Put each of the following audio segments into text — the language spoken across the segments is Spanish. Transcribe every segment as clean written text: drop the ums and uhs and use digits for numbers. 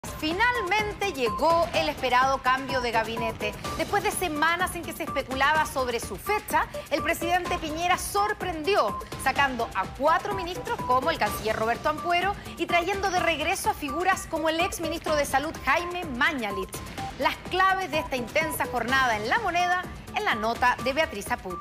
Finalmente llegó el esperado cambio de gabinete. Después de semanas en que se especulaba sobre su fecha, el presidente Piñera sorprendió, sacando a 4 ministros como el canciller Roberto Ampuero y trayendo de regreso a figuras como el exministro de Salud Jaime Mañalich. Las claves de esta intensa jornada en La Moneda en la nota de Beatriz Aput.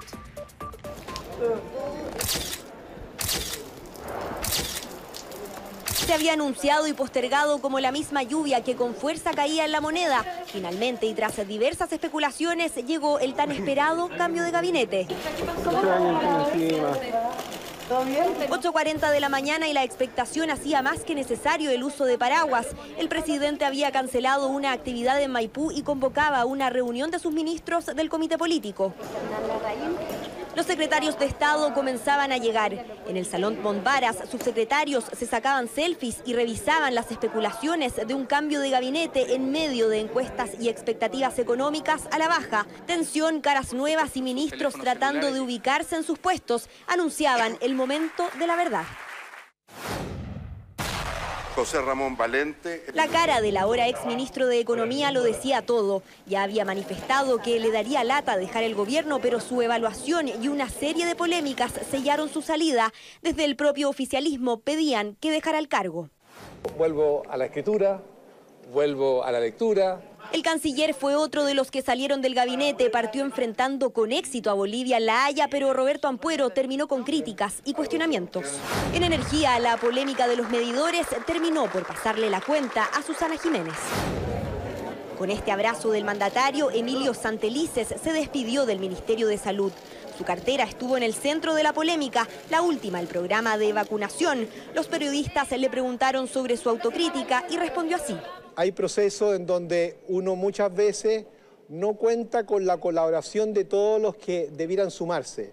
Se había anunciado y postergado como la misma lluvia que con fuerza caía en La Moneda. Finalmente, y tras diversas especulaciones, llegó el tan esperado cambio de gabinete. 8:40 de la mañana y la expectación hacía más que necesario el uso de paraguas. El presidente había cancelado una actividad en Maipú y convocaba una reunión de sus ministros del comité político. Los secretarios de Estado comenzaban a llegar. En el Salón Montbaras, subsecretarios se sacaban selfies y revisaban las especulaciones de un cambio de gabinete en medio de encuestas y expectativas económicas a la baja. Tensión, caras nuevas y ministros tratando de ubicarse en sus puestos anunciaban el momento de la verdad. José Ramón Valente. La cara del ahora exministro de Economía lo decía todo. Ya había manifestado que le daría lata dejar el gobierno, pero su evaluación y una serie de polémicas sellaron su salida. Desde el propio oficialismo pedían que dejara el cargo. Vuelvo a la escritura, vuelvo a la lectura. El canciller fue otro de los que salieron del gabinete, partió enfrentando con éxito a Bolivia en La Haya, pero Roberto Ampuero terminó con críticas y cuestionamientos. En energía, la polémica de los medidores terminó por pasarle la cuenta a Susana Jiménez. Con este abrazo del mandatario, Emilio Santelices se despidió del Ministerio de Salud. Su cartera estuvo en el centro de la polémica, la última, el programa de vacunación. Los periodistas le preguntaron sobre su autocrítica y respondió así. Hay procesos en donde uno muchas veces no cuenta con la colaboración de todos los que debieran sumarse.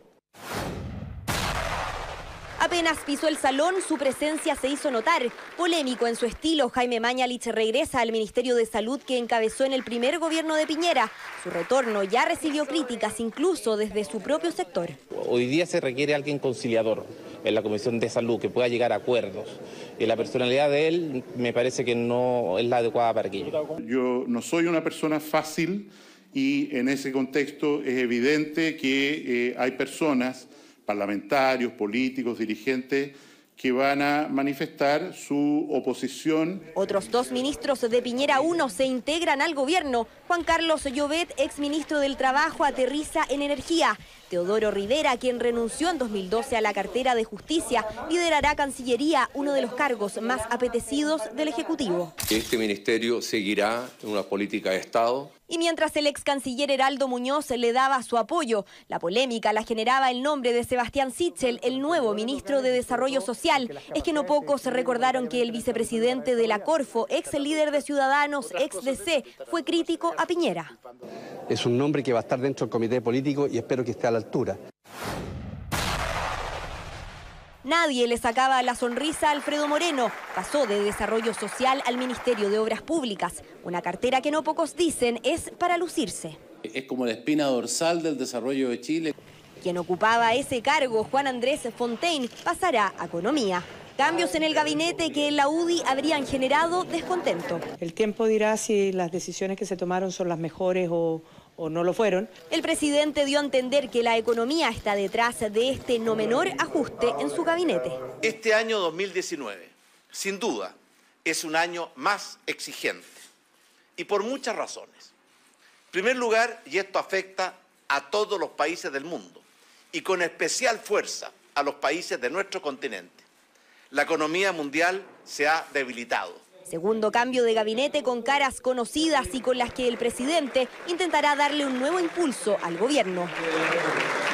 Apenas pisó el salón, su presencia se hizo notar. Polémico en su estilo, Jaime Mañalich regresa al Ministerio de Salud que encabezó en el primer gobierno de Piñera. Su retorno ya recibió críticas, incluso desde su propio sector. Hoy día se requiere alguien conciliador en la Comisión de Salud, que pueda llegar a acuerdos. Y la personalidad de él me parece que no es la adecuada para aquello. Yo no soy una persona fácil y en ese contexto es evidente que hay personas, parlamentarios, políticos, dirigentes, que van a manifestar su oposición. Otros 2 ministros de Piñera 1 se integran al gobierno. Juan Carlos Llobet, exministro del Trabajo, aterriza en energía. Teodoro Rivera, quien renunció en 2012 a la cartera de Justicia, liderará Cancillería, uno de los cargos más apetecidos del Ejecutivo. Este ministerio seguirá una política de Estado. Y mientras el ex canciller Heraldo Muñoz le daba su apoyo, la polémica la generaba el nombre de Sebastián Sichel, el nuevo ministro de Desarrollo Social. Es que no pocos recordaron que el vicepresidente de la Corfo, ex líder de Ciudadanos, ex DC, fue crítico a Piñera. Es un nombre que va a estar dentro del comité político y espero que esté a la altura. Nadie le sacaba la sonrisa a Alfredo Moreno. Pasó de Desarrollo Social al Ministerio de Obras Públicas, una cartera que no pocos dicen es para lucirse. Es como la espina dorsal del desarrollo de Chile. Quien ocupaba ese cargo, Juan Andrés Fontaine, pasará a Economía. Cambios en el gabinete que en la UDI habrían generado descontento. El tiempo dirá si las decisiones que se tomaron son las mejores o no lo fueron. El presidente dio a entender que la economía está detrás de este no menor ajuste en su gabinete. Este año 2019, sin duda, es un año más exigente y por muchas razones. En primer lugar, y esto afecta a todos los países del mundo y con especial fuerza a los países de nuestro continente, la economía mundial se ha debilitado. Segundo cambio de gabinete con caras conocidas y con las que el presidente intentará darle un nuevo impulso al gobierno.